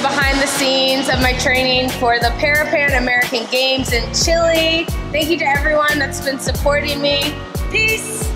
behind the scenes of my training for the Parapan American Games in Chile. Thank you to everyone that's been supporting me. Peace.